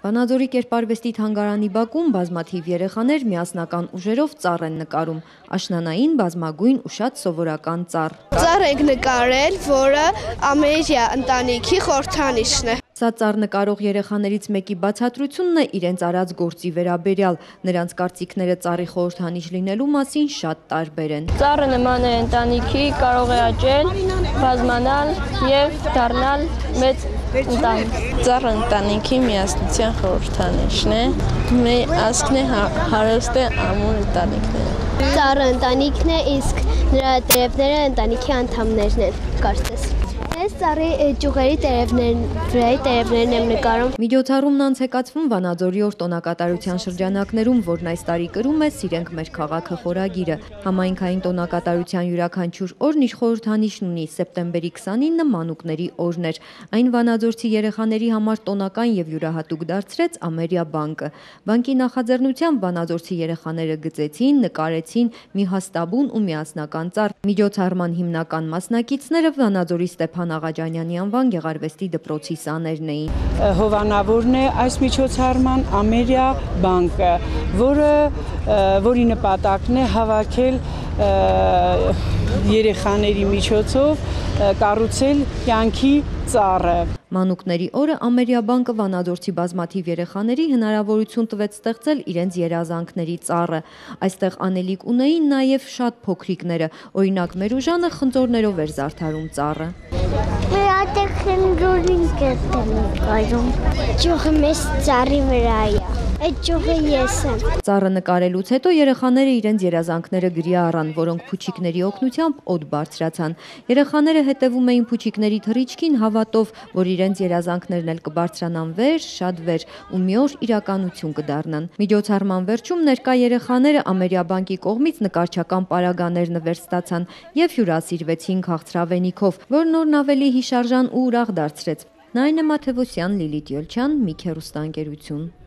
Վանաձորի կերպարվեստի թանգարանի բակում բազմաթիվ երեխաներ միասնական ուժերով ծառ են նկարում։ Աշնանային բազմագույն ու շատ սովորական ծառ։ Ծառ ենք նկարել, որը ամերիկյա ընտանիքի խորհրդանիշն է։ Սա ծառ նկարող երեխաներից մեկի բացատրությունն է իրենց արած գործի վերաբերյալ։ Նրանց կարծիքները ծառի խորհրդանիշ լինելու մասին շատ տարբեր են։ Ծառը նման է ընտանիքի, կարող է աճել, բազմանալ եւ դառնալ մեծ ընտանիք։ Ծառը ընտանիքի միասնության խորհրդանիշն է։ Մեր ազգն է հարուստ է ամուր ընտանիքն է։ Ծառը ընտանիքն է, իսկ նրա տերևները ընտանիքի անդամներն են, կարծես։ Ես ծառի ճյուղերի տերևներն եմ նկարում։ Միջոցառումն անցեկացվում Վանաձորի օր տոնակատարության շրջանակներում, որն այս տարի կրում է «Սիրենք մեր քաղաքը» խորագիրը։ Համայնքային տոնակատարության յուրաքանչյուր օրն իր խորհրդանիշն ունի։ Սեպտեմբերի 29-ը մանուկների օրն էր։ Այն վանաձորցի երեխաների համար տոնական եւ յուրահատուկ դարձրեց Ամերիա բանկը։ Բանկի նախաձեռնությամբ վանաձորցի երեխաները գծեցին, նկարեցին մի հաստաբուն ու միասնական ծառ։ Միջոցառման հիմնական մասնակիցները Վանաձորի Ստեփան Աղաջանյանի անվան գեղարվեստի դպրոցի սաներն էին։ Հովանավորն է այս միջոցառման Ամերիա բանկը, որի նպատակն է հավաքել երեխաների միջոցով կառուցել կյանքի ծառը։ Մանուկների օրը Ամերիա բանկը վանաձորցի բազմաթիվ երեխաների հնարավորություն տվեց ստեղծել իրենց երազանքների ծառը։ Այստեղ անելիք ունեին նաև շատ փոքրիկները, օրինակ Մերուժանը խնձորներով էր զարդարում ծառը։ Ճյուղը մեծ ծառի վրա է։ Այդ ճյուղը ես եմ։ Ծառը նկարելուց հետո երեխաները իրենց երազանքները գրի առան, որոնք փուչիկների օգնությամբ օդ բարձրացան։ Երեխաները հետևում էին փուչիկների թռիչքին հավատով, որ իրենց երազանքներն էլ կբարձրանան վեր, շատ վեր ու մի օր իրականություն կդառնան։ Միջոցառման վերջում ներկա երեխաները Ամերիա բանկի կողմից նկարչական պարագաներ նվեր ստացան եւ հյուրասիրվեցին քաղցրավենիքով, որն օրն ավելի հիշարժան ու ուրախ դարձրեց։ Նայնե Մաթևոսյան, Լիլիթ Յոլչյան, Միք հեռուստաընկերություն։